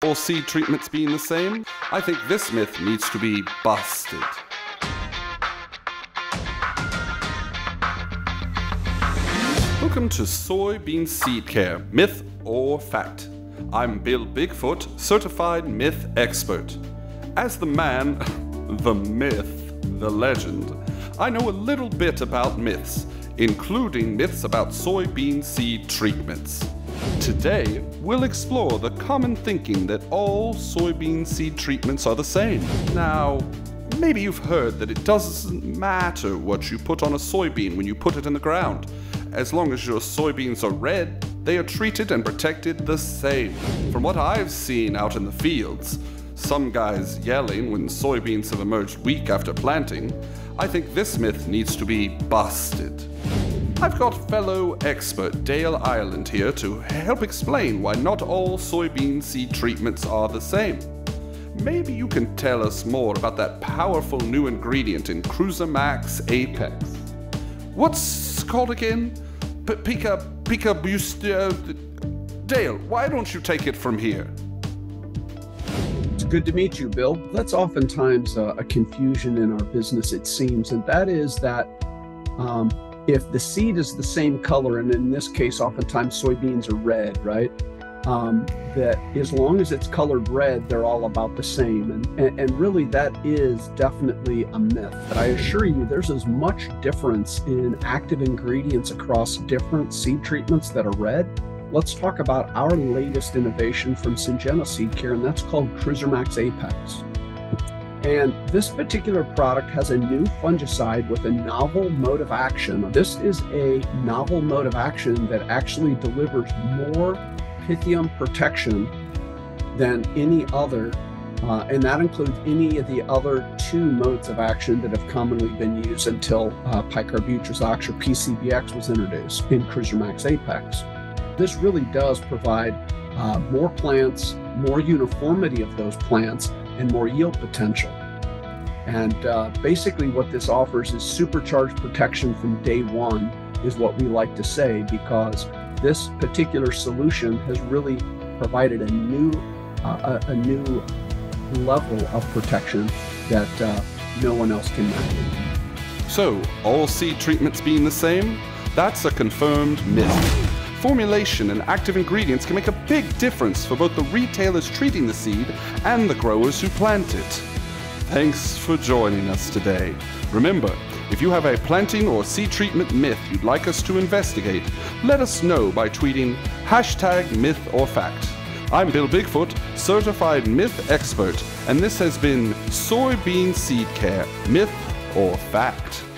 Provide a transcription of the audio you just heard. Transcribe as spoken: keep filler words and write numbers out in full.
all seed treatments being the same? I think this myth needs to be busted. Welcome to Soybean Seed Care, Myth or Fact. I'm Bill Biggfoote, Certified Myth Expert. As the man, the myth, the legend, I know a little bit about myths, including myths about soybean seed treatments. Today, we'll explore the common thinking that all soybean seed treatments are the same. Now, maybe you've heard that it doesn't matter what you put on a soybean when you put it in the ground. As long as your soybeans are red, they are treated and protected the same. From what I've seen out in the fields, some guys yelling when soybeans have emerged weak after planting, I think this myth needs to be busted. I've got fellow expert Dale Ireland here to help explain why not all soybean seed treatments are the same. Maybe you can tell us more about that powerful new ingredient in Cruiser Max Apex. What's it called again? P Pica, Pica Buster. Dale, why don't you take it from here? It's good to meet you, Bill. That's oftentimes a, a confusion in our business, it seems, and that is that um, if the seed is the same color, and in this case, oftentimes soybeans are red, right? Um, that as long as it's colored red, they're all about the same. And, and, and really that is definitely a myth. But I assure you, there's as much difference in active ingredients across different seed treatments that are red. Let's talk about our latest innovation from Syngenta Seed Care, and that's called Cruiser Max Apex. And this particular product has a new fungicide with a novel mode of action. This is a novel mode of action that actually delivers more Pythium protection than any other, uh, and that includes any of the other two modes of action that have commonly been used until uh, picarbutyrox or P C B X was introduced in Cruiser Max Apex. This really does provide uh, more plants, more uniformity of those plants, and more yield potential. And uh, basically what this offers is supercharged protection from day one, is what we like to say, because this particular solution has really provided a new, uh, a, a new level of protection that uh, no one else can match. So, all seed treatments being the same? That's a confirmed myth. Formulation and active ingredients can make a big difference for both the retailers treating the seed and the growers who plant it. Thanks for joining us today. Remember, if you have a planting or seed treatment myth you'd like us to investigate, let us know by tweeting hashtag myth or fact. I'm Bill Biggfoote, Certified Myth Expert, and this has been Soybean Seed Care, Myth or Fact.